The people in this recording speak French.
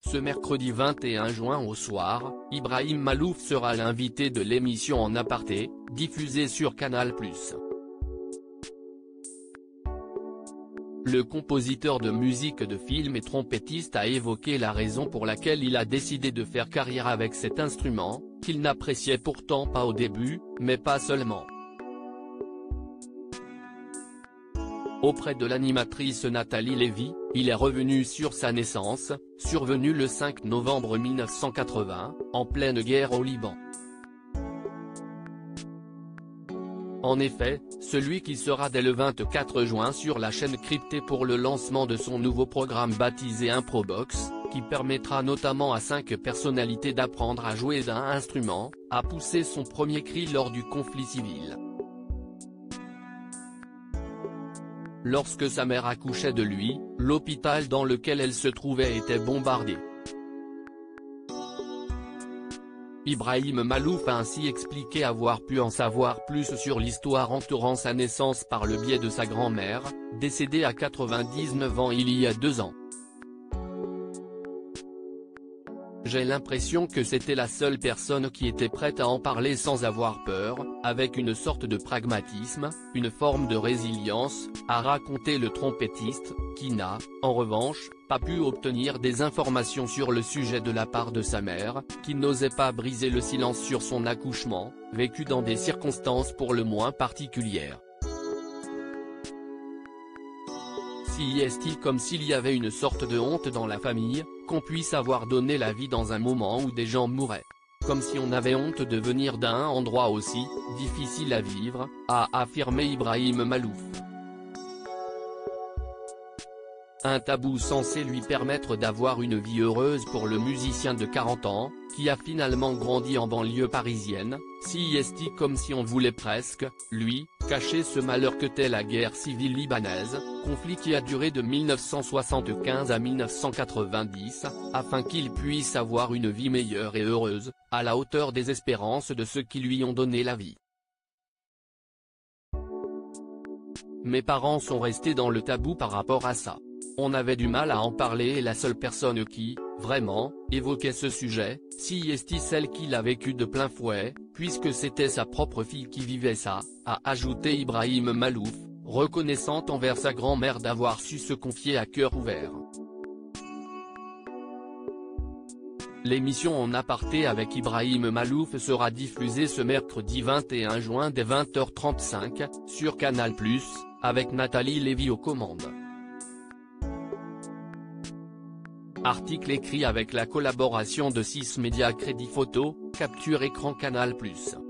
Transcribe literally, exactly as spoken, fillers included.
Ce mercredi vingt et un juin au soir, Ibrahim Malouf sera l'invité de l'émission En Aparté, diffusée sur Canal plus. Le compositeur de musique de film et trompettiste a évoqué la raison pour laquelle il a décidé de faire carrière avec cet instrument, qu'il n'appréciait pourtant pas au début, mais pas seulement. Auprès de l'animatrice Nathalie Lévy, il est revenu sur sa naissance, survenue le cinq novembre mille neuf cent quatre-vingts, en pleine guerre au Liban. En effet, celui qui sera dès le vingt-quatre juin sur la chaîne cryptée pour le lancement de son nouveau programme baptisé Improbox, qui permettra notamment à cinq personnalités d'apprendre à jouer d'un instrument, a poussé son premier cri lors du conflit civil. Lorsque sa mère accouchait de lui, l'hôpital dans lequel elle se trouvait était bombardé. Ibrahim Malouf a ainsi expliqué avoir pu en savoir plus sur l'histoire entourant sa naissance par le biais de sa grand-mère, décédée à quatre-vingt-dix-neuf ans il y a deux ans. J'ai l'impression que c'était la seule personne qui était prête à en parler sans avoir peur, avec une sorte de pragmatisme, une forme de résilience, a raconté le trompettiste, qui n'a, en revanche, pas pu obtenir des informations sur le sujet de la part de sa mère, qui n'osait pas briser le silence sur son accouchement, vécu dans des circonstances pour le moins particulières. Si est-il comme s'il y avait une sorte de honte dans la famille, qu'on puisse avoir donné la vie dans un moment où des gens mouraient. Comme si on avait honte de venir d'un endroit aussi difficile à vivre, a affirmé Ibrahim Malouf. Un tabou censé lui permettre d'avoir une vie heureuse pour le musicien de quarante ans, qui a finalement grandi en banlieue parisienne, si est-il comme si on voulait presque, lui, cacher ce malheur que t'est la guerre civile libanaise, conflit qui a duré de mille neuf cent soixante-quinze à mille neuf cent quatre-vingt-dix, afin qu'il puisse avoir une vie meilleure et heureuse, à la hauteur des espérances de ceux qui lui ont donné la vie. Mes parents sont restés dans le tabou par rapport à ça. On avait du mal à en parler et la seule personne qui, vraiment, évoquait ce sujet, si est celle qui l'a vécu de plein fouet, puisque c'était sa propre fille qui vivait ça, a ajouté Ibrahim Malouf, reconnaissant envers sa grand-mère d'avoir su se confier à cœur ouvert. L'émission En Aparté avec Ibrahim Malouf sera diffusée ce mercredi vingt et un juin dès vingt heures trente-cinq, sur Canal plus, avec Nathalie Lévy aux commandes. Article écrit avec la collaboration de six médias Crédit Photo, Capture Écran Canal plus.